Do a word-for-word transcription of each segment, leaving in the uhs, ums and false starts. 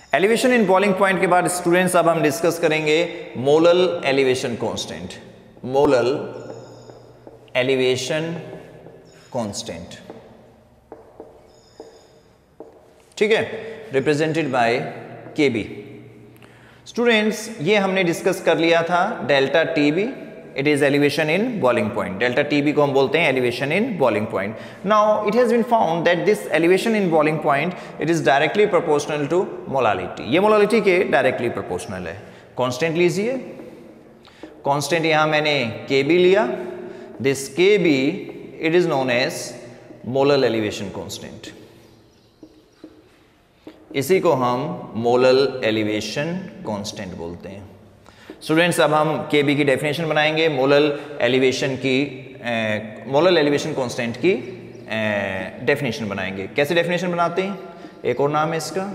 Elevation in boiling point के बाद students अब हम डिस्कस करेंगे molal elevation constant. Molal elevation constant, ठीक है, represented by K B. Students ये हमने डिस्कस कर लिया था delta T B, it is elevation in boiling point. Delta T B को हम बोलते हैं elevation in boiling point. Now it has been found that this elevation in boiling point it is directly proportional to molality. ये molality के directly proportional है। Constant लीजिए, constant यहां मैंने के बी लिया, this K B it is known as molal elevation constant. इसी को हम मोलल एलिवेशन कांस्टेंट बोलते हैं। स्टूडेंट्स अब हम के बी की डेफिनेशन बनाएंगे, मोलल एलिवेशन की मोलल एलिवेशन कांस्टेंट की डेफिनेशन बनाएंगे। कैसे डेफिनेशन बनाते हैं, एक और नाम है इसका,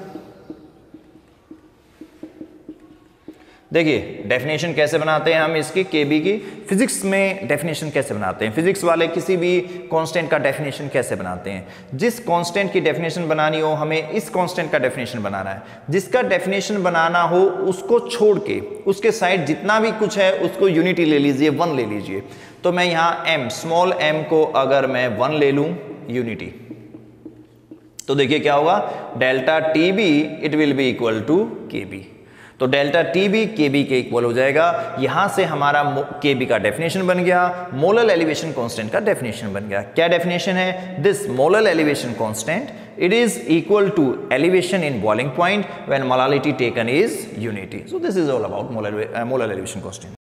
देखिए डेफिनेशन कैसे बनाते हैं हम इसकी के बी की। फिजिक्स में डेफिनेशन कैसे बनाते हैं, फिजिक्स वाले किसी भी कांस्टेंट का डेफिनेशन कैसे बनाते हैं। जिस कांस्टेंट की डेफिनेशन बनानी हो हमें इस कांस्टेंट का डेफिनेशन बनाना है। जिसका डेफिनेशन बनाना हो उसको छोड़ के उसके साइड जितना भी कुछ है उसको यूनिटी ले लीजिए, वन ले लीजिए। तो मैं यहाँ एम स्मॉल एम को अगर मैं वन ले लूँ यूनिटी, तो देखिए क्या होगा, delta T B it will be equal to K B. तो delta T B K B के इक्वल हो जाएगा। यहां से हमारा के बी का डेफिनेशन बन गया, मोलल एलिवेशन कांस्टेंट का डेफिनेशन बन गया। क्या डेफिनेशन है, this molal elevation constant it is equal to elevation in boiling point when molality taken is unity. So this is all about molal molal elevation constant.